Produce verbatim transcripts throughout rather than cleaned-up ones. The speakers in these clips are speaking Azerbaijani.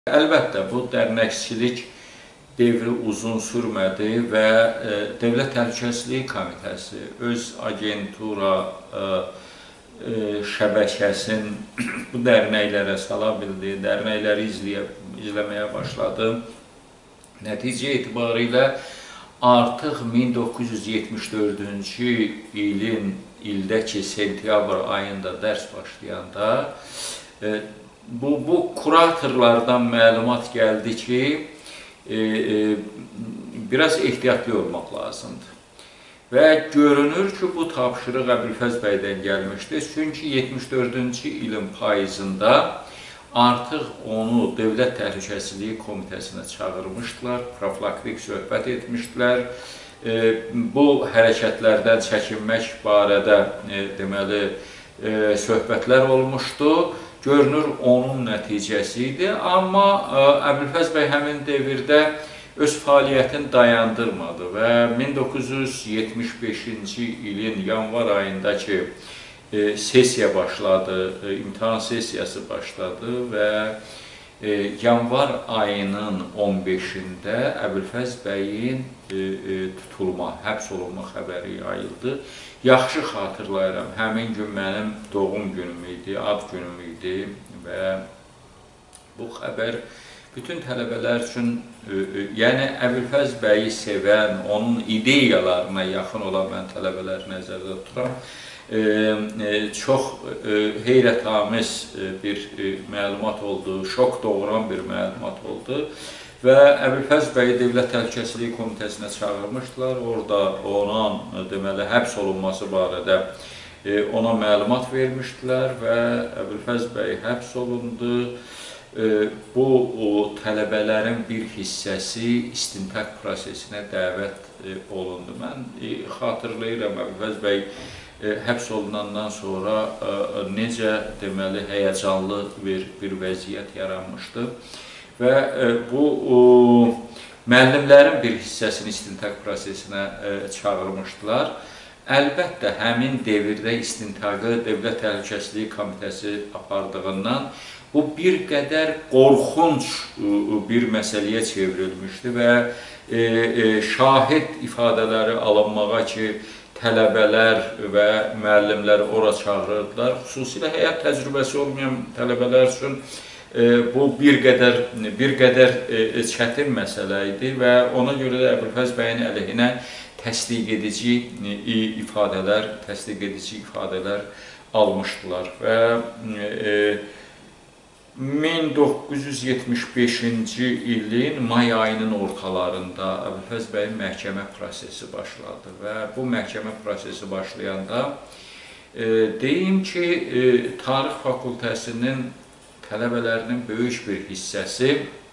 Əlbəttə, bu dərnəkçilik devri uzun sürmədi və e, Dövlət Təhlükəsizlik Komitəsi öz agentura e, e, şəbəkəsin bu dərnəklərə sala bildi, dərnəkləri izləyə, izləməyə başladı. Nəticə etibarilə artıq min doqquz yüz yetmiş dördüncü ilin ildəki sentyabr ayında dərs başlayanda e, Bu, bu kuratorlardan məlumat gəldi ki, e, e, biraz ehtiyatlı olmaq lazımdır. Və görünür ki, bu tapşırıq Əbülfəz bəydən gəlmişdir. Çünki yetmiş dördüncü ilin payızında artıq onu Dövlət Təhlükəsizlik Komitəsinə çağırmışdılar, profilaktik söhbət etmişdilər. E, bu hərəkətlərdən çəkinmək barədə e, deməli, e, söhbətlər olmuşdu. Görünür, onun nəticəsi idi, amma Əbülfəz bəy həmin devirdə öz fəaliyyətini dayandırmadı və min doqquz yüz yetmiş beşinci ilin yanvar ayındakı sessiya başladı, imtahan sessiyası başladı və yanvar ayının on beşində Əbülfəz bəyin tutulma, həbs olunma xəbəri yayıldı. Yaxşı xatırlayıram, həmin gün mənim doğum günüm idi, ad günüm idi və bu xəbər bütün tələbələr üçün, yəni Əbülfəz bəyi sevən, onun ideyalarına yaxın olan mən tələbələri nəzərdə tuturam, çox heyrətamiz bir məlumat oldu, şok doğuran bir məlumat oldu. Və Əbülfəz bəyi Dövlət Təhlükəsizlik Komitəsinə çağırmışdılar. Orada ona deməli, həbs olunması barədə ona məlumat vermişdilər və Əbülfəz bəy həbs olundu. Bu, o, tələbələrin bir hissəsi istintaq prosesinə dəvət olundu. Mən xatırlayıram, Əbülfəz bəy həbs olunandan sonra necə deməli, həyəcanlı bir, bir vəziyyət yaranmışdı. Və bu o, müəllimlərin bir hissəsini istintaq prosesinə e, çağırmışdılar. Əlbəttə, həmin devirdə istintaqı Dövlət Təhlükəsizlik Komitəsi apardığından bu bir qədər qorxunc e, bir məsələyə çevrilmişdi və e, e, şahid ifadələri alınmağa ki, tələbələr və müəllimlər ora çağırırdılar. Xüsusilə həyat təcrübəsi olmayan tələbələr üçün bu bir qədər, bir qədər çətin məsələ idi və ona görə də Əbülfəz bəyin əleyhinə təsdiq edici ifadələr, təsdiq edici ifadələr almışdılar və min doqquz yüz yetmiş beşinci ilin may ayının ortalarında Əbülfəz bəyin məhkəmə prosesi başladı və bu məhkəmə prosesi başlayanda deyim ki, Tarix Fakültəsinin tələbələrinin böyük bir hissəsi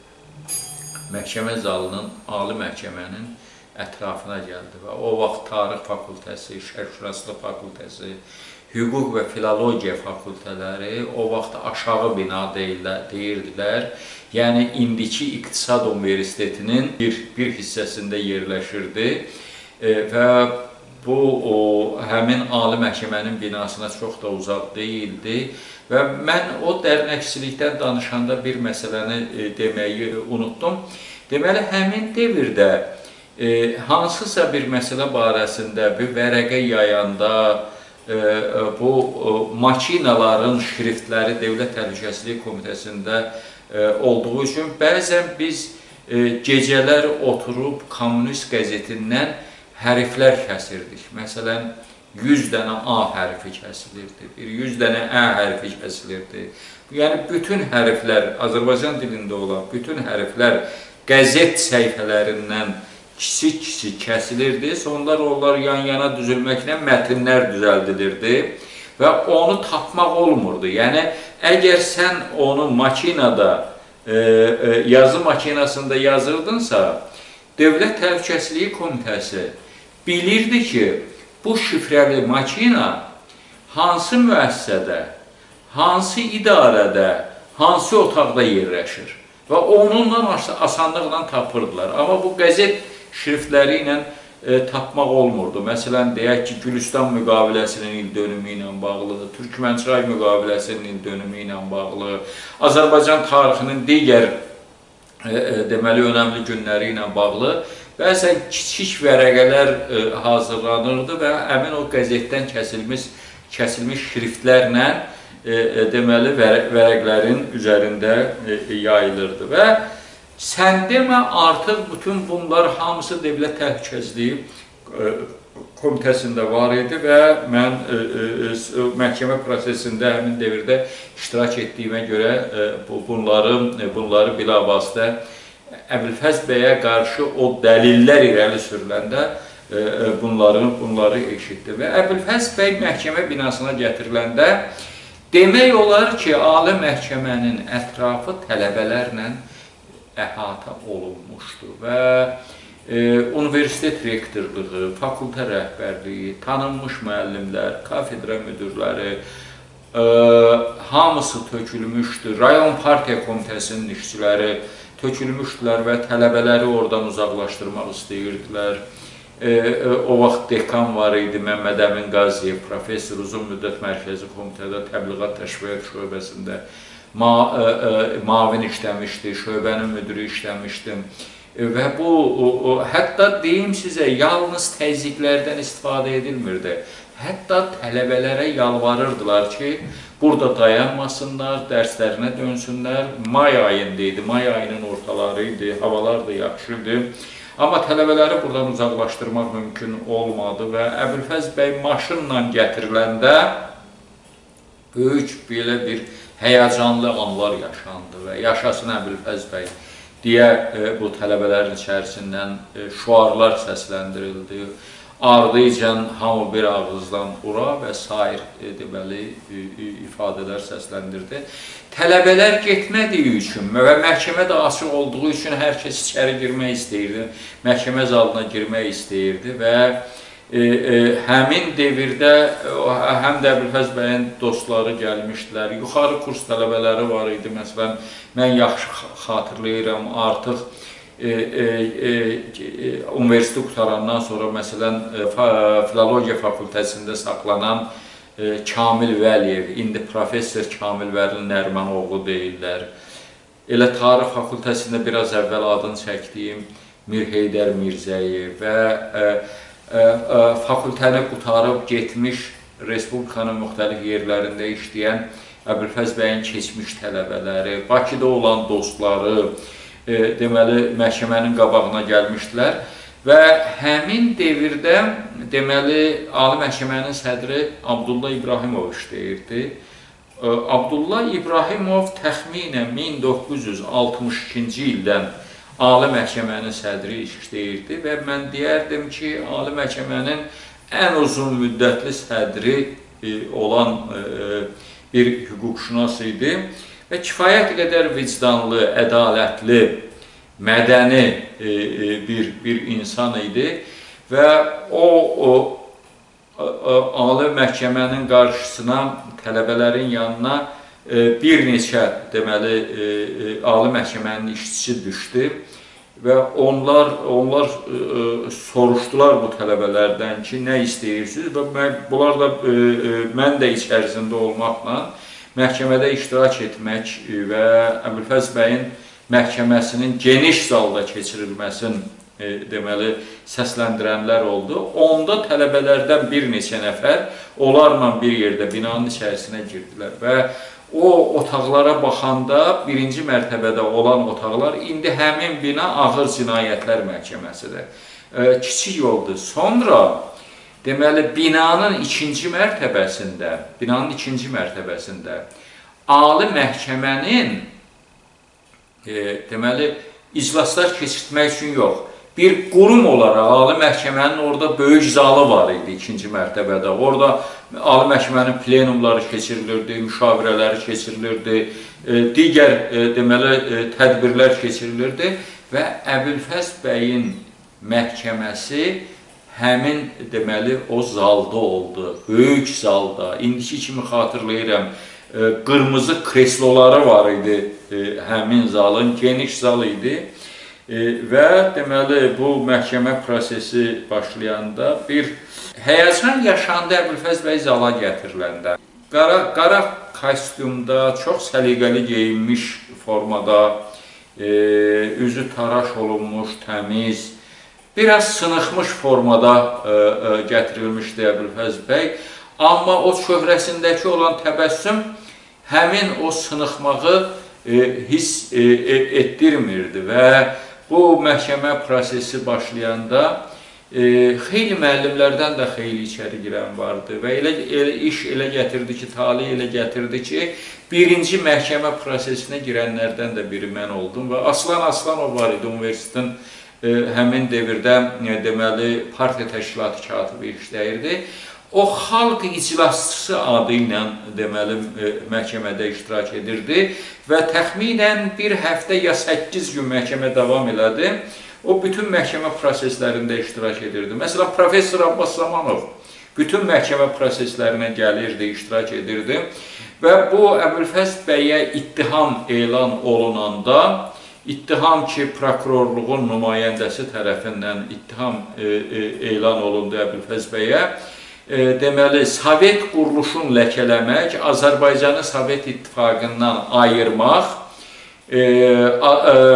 məhkəmə zalının, ali məhkəmənin ətrafına gəldi və o vaxt Tarix Fakültəsi, Şərqşünaslıq Fakültəsi, Hüquq və Filologiya fakültələri o vaxt aşağı bina deyirdilər. Yəni, indiki İqtisad Universitetinin bir, bir hissəsində yerləşirdi və bu, o, həmin ali məhkəmənin binasına çox da uzaq deyildi. Və mən o dərnəkçilikdən danışanda bir məsələni e, deməyi unutdum. Deməli, həmin devirdə e, hansısa bir məsələ barəsində bir vərəqə yayanda e, bu e, makinaların şriftləri Dövlət Təhlükəsizlik Komitəsində e, olduğu üçün bəzən biz e, gecələr oturub Kommunist qəzetindən hərflər kəsirdik. Məsələn, yüz dənə A hərfi kəsilirdi, bir yüz dənə Ə hərfi kəsilirdi. Yəni, bütün hərflər, Azərbaycan dilində olan bütün hərflər qəzet səhifələrindən kiçik-kiçik kəsilirdi. Sonlar onlar yan-yana düzülməklə mətnlər düzəldilirdi və onu tapmaq olmurdu. Yəni, əgər sən onu makinada, e, e, yazı makinasında yazırdınsa, Dövlət Təhlükəsizlik Komitəsi bilirdi ki, bu şifrəli makina hansı müəssisədə, hansı idarədə, hansı otaqda yerləşir və onunla asanlıqla tapırdılar. Amma bu qəzet şriftləri ilə e, tapmaq olmurdu. Məsələn, deyək ki, Gülüstan müqaviləsinin il dönümü ilə bağlı, Türkmənçay müqaviləsinin il dönümü ilə bağlı, Azərbaycan tarixinin digər deməli, önəmli günləri ilə bağlı bəzən kiçik vərəqələr hazırlanırdı və həmin o qəzetdən kəsilmiş, kəsilmiş şriftlərlə deməli, vərəqlərin üzərində yayılırdı və sən demə, artıq bütün bunlar hamısı Dövlət Təhlükəsizliyi Komitəsində var idi və mən məhkəmə prosesində həmin devirdə iştirak etdiyimə görə bunları, bunları bilavasitə Əbülfəz bəyə qarşı o dəlillər irəli sürüləndə bunları, bunları eşitdi. Və Əbülfəz bəy məhkəmə binasına gətiriləndə demək olar ki, Ali Məhkəmənin ətrafı tələbələrlə əhatə olunmuşdu və universitet rektorluğu, fakültə rəhbərliyi, tanınmış müəllimlər, kafedra müdürləri, hamısı tökülmüşdü. Rayon Partiya Komitəsinin işçiləri tökülmüşdülər və tələbələri oradan uzaqlaşdırmaq istəyirdilər. O vaxt dekan var idi, Məmməd Əmin Qaziyev, professor, uzun müddət Mərkəzi Komitədə Təbliğat Təşviqat şöbəsində mavin işləmişdi, şöbənin müdürü işləmişdim. Və bu, hətta deyim sizə, yalnız təzyiqlərdən istifadə edilmirdi. Hətta tələbələrə yalvarırdılar ki, burada dayanmasınlar, dərslərinə dönsünlər. May ayında idi, may ayının ortaları idi, havalar da yaxşı idi. Amma tələbələri buradan uzaqlaşdırmaq mümkün olmadı və Əbülfəz bəy maşınla gətiriləndə böyük belə bir həyəcanlı anlar yaşandı və yaşasın Əbülfəz bəy deyə bu tələbələrin içərisindən şüarlar səsləndirildi. Ardıcan hamı bir ağızdan ura və sair deməli ifadələr səsləndirdi. Tələbələr getmədiyi üçün və məhkəmə də açıq olduğu üçün hər kəs içəri girmək istəyirdi, məhkəmə zalına girmək istəyirdi və həmin devirdə həm də Əbülfəz bəyin dostları gəlmişdilər, yuxarı kurs tələbələri var idi. Məsələn, mən yaxşı xatırlayıram, artıq universiteti qutarandan sonra, məsələn, Filologiya fakültəsində saxlanan Kamil Vəliyev, indi professor Kamil Vəlinin Nərmanoğlu deyirlər. Elə tarix fakültəsində biraz əvvəl adını çəkdiyim Mir Heydər Mirzəyev və fakültəni qutarıb getmiş, Respublikanın müxtəlif yerlərində işləyən Əbülfəz bəyin keçmiş tələbələri, Bakıda olan dostları, deməli, məhkəmənin qabağına gəlmişdilər və həmin devirdə, deməli, Ali Məhkəmənin sədri Abdullah İbrahimov işləyirdi. Abdullah İbrahimov təxminən min doqquz yüz altmış ikinci ildən Ali Məhkəmənin sədri işləyirdi və mən deyərdim ki, Ali Məhkəmənin ən uzun müddətli sədri olan bir hüquqşünas idi və kifayət qədər vicdanlı, ədalətli, mədəni bir, bir insan idi və o, o Ali Məhkəmənin qarşısına, tələbələrin yanına bir neçə, deməli, Ali Məhkəmənin işçisi düşdü və onlar, onlar soruşdular bu tələbələrdən ki, nə istəyirsiniz və bunlar da mən də içərisində olmaqla məhkəmədə iştirak etmək və Əbülfəz bəyin məhkəməsinin geniş zalda keçirilməsini deməli, səsləndirənlər oldu. Onda tələbələrdən bir neçə nəfər onlarla bir yerdə binanın içərisinə girdilər və o otaqlara baxanda birinci mərtəbədə olan otaqlar indi həmin bina ağır cinayətlər məhkəməsidir. Kiçik yoldur. Sonra deməli binanın ikinci mərtəbəsində, binanın ikinci mərtəbəsində Ali Məhkəmənin deməli iclaslar keçirtmək üçün yox, bir qurum olaraq Ali Məhkəmənin orada böyük zalı var idi ikinci mərtəbədə. Orada Ali Məhkəmənin plenumları keçirilirdi, müşavirələri keçirilirdi, digər deməli tədbirlər keçirilirdi və Əbülfəz bəyin məhkəməsi həmin deməli o zalda oldu, böyük zalda. İndiki kimi xatırlayıram, qırmızı kresloları var idi həmin zalın, geniş zal idi. Və deməli bu məhkəmə prosesi başlayanda bir həyəcan yaşandı Əbülfəz bəy zala gətiriləndə. Qara, qara kostyumda, çox səliqəli geyinmiş formada, e, üzü taraş olunmuş, təmiz, biraz sınıxmış formada e, e, gətirilmişdi Əbülfəz bəy. Amma o çöhrəsindəki olan təbəssüm həmin o sınıxmağı e, hiss e, etdirmirdi və bu məhkəmə prosesi başlayanda e, xeyli müəllimlərdən də xeyli içəri girən vardı və elə, elə iş elə gətirdi ki, tali elə gətirdi ki, birinci məhkəmə prosesinə girənlərdən də biri mən oldum və Aslan Aslanov var idi universitetin e, həmin devirdə e, deməli partiya təşkilatı katibi işləyirdi. O xalq iclasçısı adı ilə deməli e, məhkəmədə iştirak edirdi və təxminən bir həftə ya səkkiz gün məhkəmə davam elədi. O bütün məhkəmə proseslərində iştirak edirdi. Məsələn, Professor Abbas Zamanov bütün məhkəmə proseslərinə gəlirdi, iştirak edirdi və bu Əbülfəz bəyə ittiham elan olunanda, ittiham ki, prokurorluğun nümayəndəsi tərəfindən ittiham e, e, elan olundu Əbülfəz bəyə, E, deməli, Sovet quruluşunu ləkələmək, Azərbaycanı Sovet İttifaqından ayırmaq, e, a,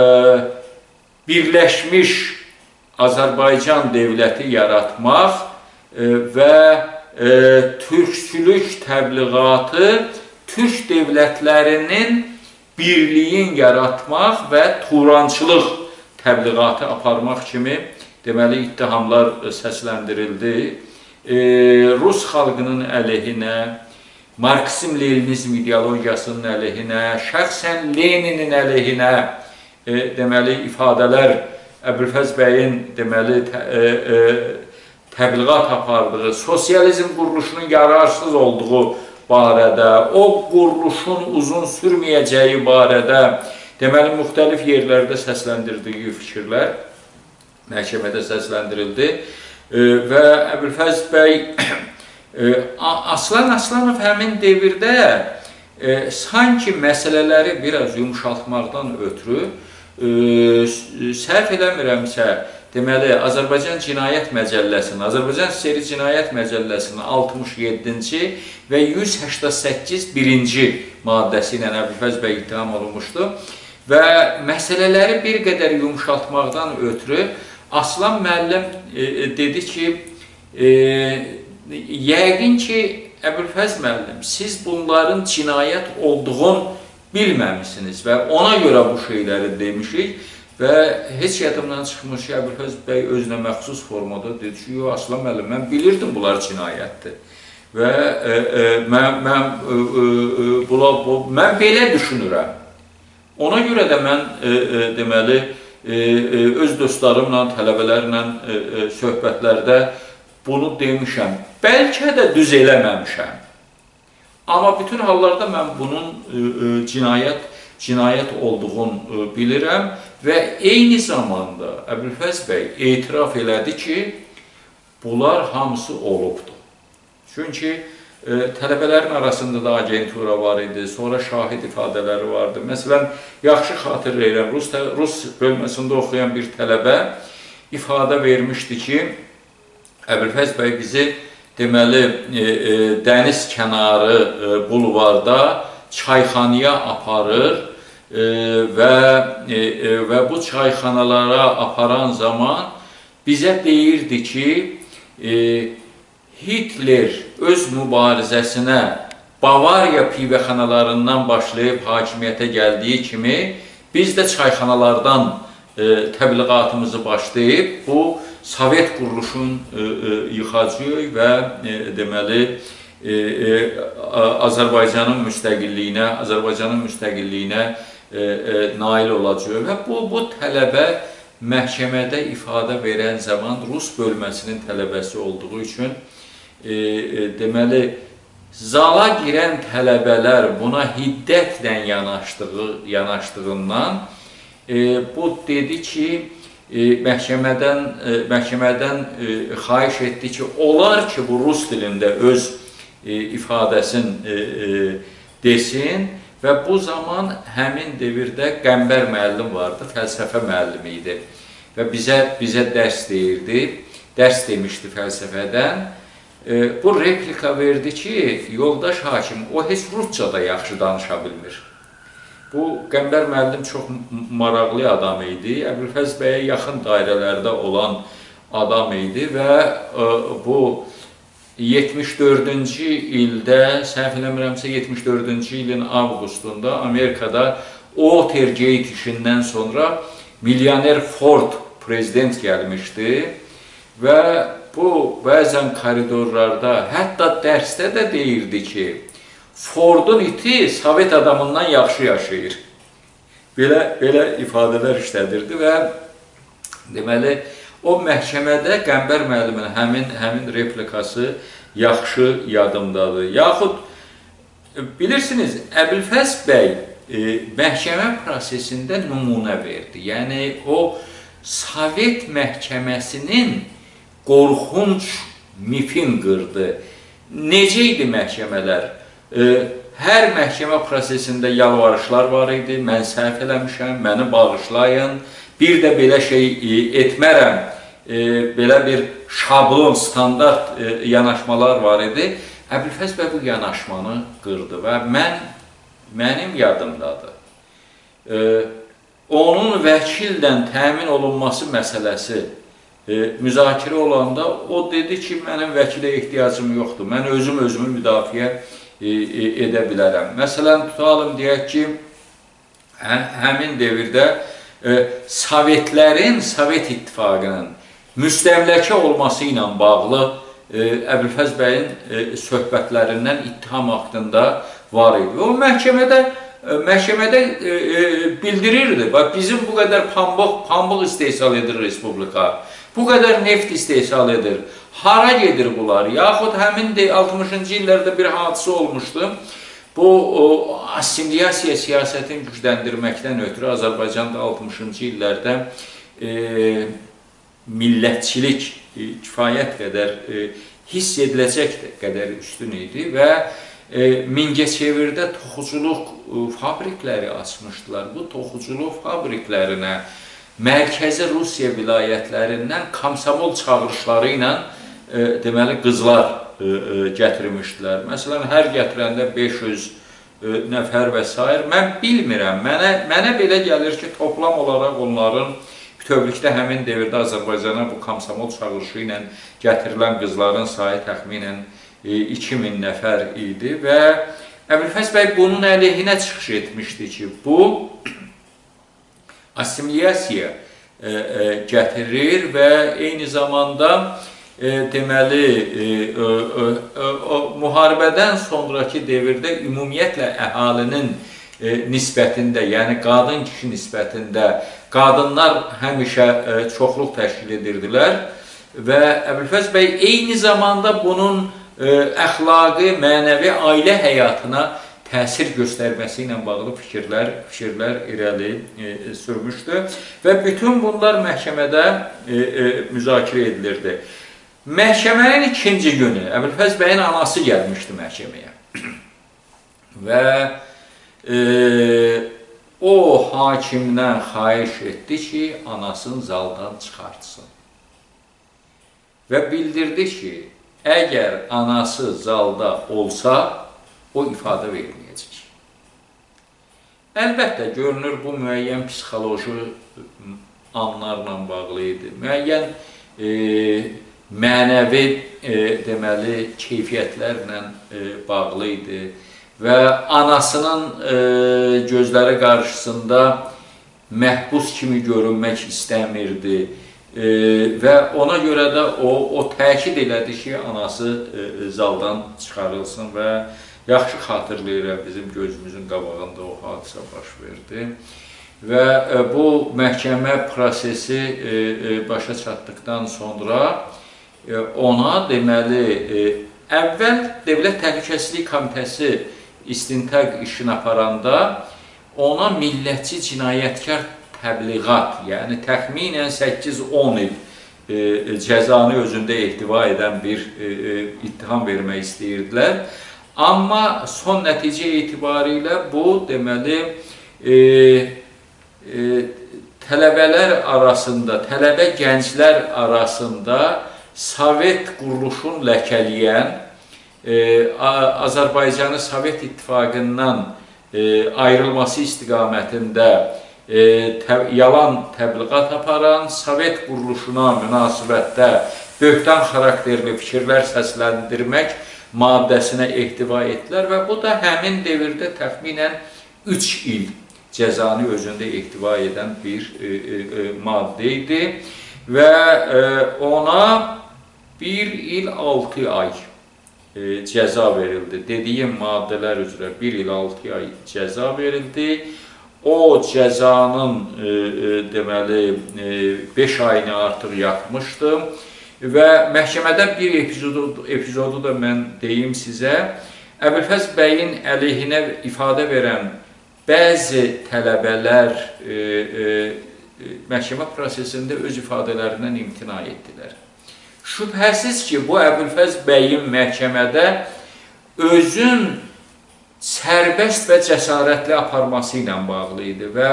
e, birləşmiş Azərbaycan dövləti yaratmaq e, və e, türkçülük təbliğatı türk dövlətlərinin birliyin yaratmaq və turançılıq təbliğatı aparmaq kimi deməli ittihamlar səsləndirildi. E, Rus xalqının əleyhinə, Marksizm-Leninizm ideologiyasının əleyhinə, şəxsən Leninin əleyhinə e, deməli ifadələr Əbülfəz bəyin deməli tə, e, e, təbliğat apardığı, sosializm quruluşunun yararsız olduğu barədə, o quruluşun uzun sürməyəcəyi barədə deməli müxtəlif yerlərdə səsləndirdiyi fikirlər məhkəmədə səsləndirildi. Və Əbülfəz bəy Aslan Aslanov həmin devirdə e, sanki məsələləri biraz yumuşaltmaqdan ötürü e, səhv eləmirəmsə, deməli Azərbaycan Cinayət Məcəlləsinin, Azərbaycan Seri Cinayət Məcəlləsinin altmış yeddinci və yüz səkksən səkkiz birinci maddəsi ilə Əbülfəz bəy ittiham olunmuşdu və məsələləri bir qədər yumuşaltmaqdan ötürü Aslan müəllim e, dedi ki, e, yəqin ki, Əbülfəz müəllim, siz bunların cinayət olduğunu bilməmişsiniz və ona görə bu şeyləri demişik və heç yadımdan çıxmış ki, Əbülfəz bəy özünə məxsus formada dedi ki, yox, Aslan müəllim, mən bilirdim bunlar cinayətdir və e, e, mən, mən, e, e, bula, bu, mən belə düşünürəm. Ona görə də mən e, e, deməli, E, e, öz dostlarımla, tələbələrlə e, e, söhbətlərdə bunu demişəm. Bəlkə də düz eləməmişəm. Amma bütün hallarda mən bunun e, e, cinayət, cinayət olduğunu e, bilirəm və eyni zamanda Əbülfəz bəy etiraf elədi ki, bunlar hamısı olubdur. Çünki e, tələbələrin arasında da agentura var idi, sonra şahid ifadələri vardı. Məsələn, yaxşı xatırlayıram, Rus, Rus bölməsində oxuyan bir tələbə ifadə vermişdi ki, Əbülfəz bəy bizi deməli e, e, dəniz kənarı e, bulvarda çayxanaya aparır e, və, e, e, və bu çayxanalara aparan zaman bizə deyirdi ki, e, Hitler öz mübarizəsinə Bavariya pivəxanalarından başlayıb hakimiyyətə gəldiyi kimi biz də çayxanalardan e, təbliğatımızı başlayıb bu Sovet quruluşun e, e, yıxacağıq və e, deməli e, e, Azərbaycanın müstəqilliyinə, Azərbaycanın müstəqilliyinə e, e, nail olacağıq və bu, bu tələbə məhkəmədə ifadə verən zaman Rus bölməsinin tələbəsi olduğu üçün E, e, deməli, zala girən tələbələr buna hiddətlə yanaşdığı, yanaşdığından e, bu dedi ki, e, məhkəmədən, e, məhkəmədən e, xahiş etdi ki, olar ki, bu rus dilində öz e, ifadəsini e, e, desin və bu zaman həmin devirdə Qəmbər müəllim vardı, fəlsəfə müəllimi idi və bizə, bizə dərs deyirdi, dərs demişdi fəlsəfədən. Bu replika verdi ki, yoldaş hakim, o heç rusca da yaxşı danışa bilmir. Bu Qəmbər müəllim çox maraqlı adam idi. Əbülfəz bəyə yaxın dairələrdə olan adam idi və bu yetmiş dördüncü ildə, səhv eləmirəmsə yetmiş dördüncü ilin avqustunda Amerikada Watergate işindən sonra milyoner Ford prezident gəlmişdi və bu bəzən koridorlarda, hətta dərsdə də deyirdi ki, Fordun iti Sovet adamından yaxşı yaşayır. Belə, belə ifadələr işlədirdi və deməli, o məhkəmədə Qəmbər müəllimin həmin, həmin replikası yaxşı yadımdadır. Yaxud, bilirsiniz, Əbülfəz bəy e, məhkəmə prosesində nümunə verdi. Yəni, o Sovet məhkəməsinin qorxunc mifin qırdı. Necə idi məhkəmələr? E, hər məhkəmə prosesində yalvarışlar var idi. Mən səhv eləmişəm, məni bağışlayın. Bir də belə şey etmərəm, e, belə bir şablon, standart e, yanaşmalar var idi. Əbülfəz bəy bu yanaşmanı qırdı və mən, mənim yadımdadır. E, onun vəkildən təmin olunması məsələsi e, müzakirə olanda o dedi ki, mənim vəkilə ehtiyacım yoxdur, mən özüm özümü müdafiə e, e, edə bilərəm. Məsələn, tutalım, deyək ki, hə, həmin devirdə Sovetlərin, Sovet İttifaqının müstəmləkə olması ilə bağlı Əbülfəz bəyin söhbətlərindən ittiham haqqında var idi. O məhkəmədə, məhkəmədə bildirirdi, bizim bu qədər pambıq, pambıq istehsal edir Respublika, bu qədər neft istehsal edir, hara gedir bunlar? Yaxud həmin altmışıncı illərdə bir hadisə olmuşdu. Bu, assimiliyasiya siyasətini gücləndirməkdən ötürü Azərbaycanda altmışıncı illərdə e, millətçilik e, kifayət qədər e, hiss ediləcək qədər üstün idi və e, Mingəçevirdə toxuculuq e, fabrikləri açmışdılar. Bu toxuculuq fabriklərinə Mərkəzi Rusiya vilayətlərindən komsomol çağırışları ilə e, deməli qızlar gətirmişdilər. Məsələn, hər gətirəndə beş yüz nəfər və s. Mən bilmirəm, mənə, mənə belə gəlir ki, toplam olaraq onların bütövlükdə həmin devirdə Azərbaycana bu komsomol çağırışı ilə gətirilən qızların sayı təxminən iki min nəfər idi və Əbülfəz bəy bunun əleyhinə çıxış etmişdi ki, bu assimiliyasiya gətirir və eyni zamanda E, deməli, e, e, e, o, müharibədən sonraki devirdə ümumiyyətlə əhalinin e, nisbətində, yəni qadın-kişi nisbətində qadınlar həmişə e, çoxluq təşkil edirdilər və Əbülfəz bəy eyni zamanda bunun e, əxlaqi, mənəvi ailə həyatına təsir göstərməsi ilə bağlı fikirlər, fikirlər irəli e, sürmüşdü və bütün bunlar məhkəmədə e, e, müzakirə edilirdi. Məhkəmənin ikinci günü Əbülfəz bəyin anası gəlmişdi məhkəməyə və e, o hakimdən xahiş etdi ki, anasını zaldan çıxartsın və bildirdi ki, əgər anası zalda olsa, o ifadə verməyəcək. Əlbəttə, görünür, bu müəyyən psixoloji anlarla bağlı idi, müəyyən e, mənəvi e, deməli keyfiyyətlərlə e, bağlı idi və anasının e, gözləri qarşısında məhbus kimi görünmək istəmirdi e, və ona görə də o, o təkid elədi ki, anası e, zaldan çıxarılsın və yaxşı xatırlayıram, bizim gözümüzün qabağında o hadisə baş verdi. Və e, bu məhkəmə prosesi e, e, başa çatdıqdan sonra ona deməli, əvvəl Dövlət Təhlükəsizlik Komitəsi istintaq işini aparanda ona millətçi cinayətkar təbliğat, yəni təxminən səkkiz on il cəzanı özündə ehtiva edən bir ittiham vermək istəyirdilər. Amma son nəticə etibarilə bu, deməli, tələbələr arasında, tələbə gənclər arasında Sovet quruluşun ləkələyən, e, Azərbaycanı Sovet İttifaqından ayrılması istiqamətində yalan təbliğat aparan, Sovet quruluşuna münasibətdə böhtan xarakterli fikirlər səsləndirmək maddəsinə ehtiva etdilər və bu da həmin devirdə təxminən üç il cəzanı özündə ehtiva edən bir maddə idi və ona bir il altı ay cəza verildi. Dediyim maddələr üzrə bir il altı ay cəza verildi. O cəzanın deməli beş ayını artıq yatmışdı və məhkəmədə bir epizodu, epizodu da mən deyim sizə. Əbülfəz bəyin əleyhinə ifadə verən bəzi tələbələr e, e, məhkəmə prosesində öz ifadələrindən imtina etdilər. Şübhəsiz ki, bu Əbülfəz bəyin məhkəmədə özün sərbəst və cəsarətli aparması ilə bağlı idi və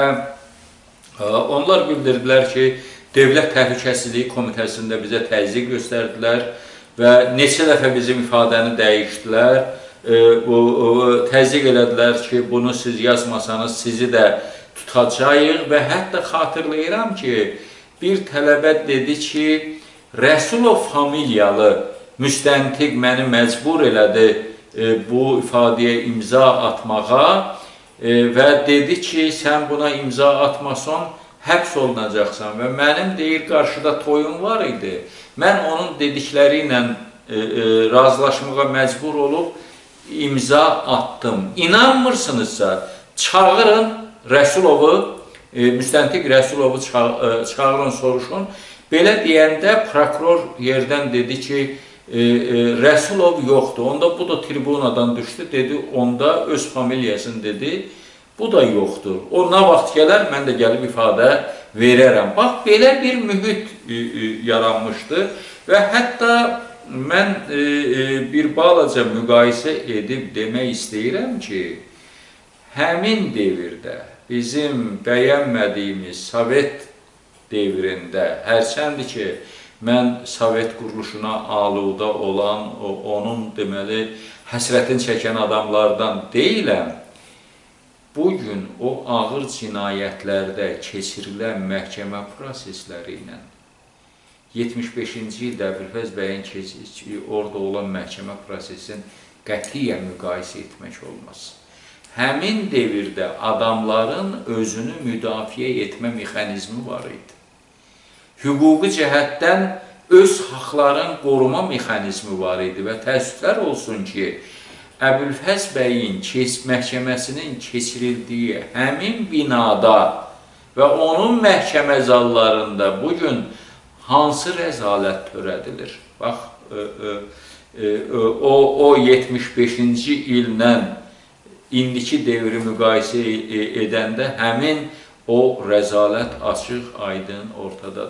onlar bildirdilər ki, Dövlət Təhlükəsizliyi Komitəsində bizə təzyiq göstərdilər və neçə dəfə bizim ifadəni dəyişdilər. Təzyiq elədilər ki, bunu siz yazmasanız sizi də tutacağıq və hətta xatırlayıram ki, bir tələbə dedi ki, Rəsulov familiyalı müstəntiq məni məcbur elədi bu ifadəyə imza atmağa və dedi ki, sən buna imza atmasan, həbs olunacaqsan və mənim deyir, qarşıda toyum var idi. Mən onun dedikləri ilə razılaşmağa məcbur olub imza attım. İnanmırsınızsa, çağırın Rəsulovu, müstəntiq Rəsulovu çağırın, soruşun. Belə deyəndə prokuror yerdən dedi ki, Rəsulov yoxdur. Onda bu da tribunadan düşdü, dedi, onda öz familiyasını dedi, bu da yoxdur. O nə vaxt gələr, mən də gəlib ifadə verərəm. Bax, belə bir mühit yaranmışdı və hətta mən bir balaca müqayisə edib demək istəyirəm ki, həmin devirdə bizim bəyənmədiyimiz Sovet devrində, hərçəndir ki, mən Sovet quruluşuna aluda olan, onun deməli, həsrətini çəkən adamlardan deyiləm, bugün o ağır cinayətlərdə keçirilən məhkəmə prosesləri ilə yetmiş beşinci ildə Əbülfəz bəyin orada olan məhkəmə prosesini qətiyyən müqayisə etmək olmaz. Həmin devirdə adamların özünü müdafiə etmə mexanizmi var idi. Hüquqi cəhətdən öz haqların qoruma mexanizmi var idi və təəssüflər olsun ki, Əbülfəz bəyin məhkəməsinin keçirildiyi həmin binada və onun məhkəmə zallarında bugün hansı rəzalət törədilir? Bax, o yetmiş beşinci illə indiki devri müqayisə edəndə həmin o rəzalət açıq, aydın ortadadır.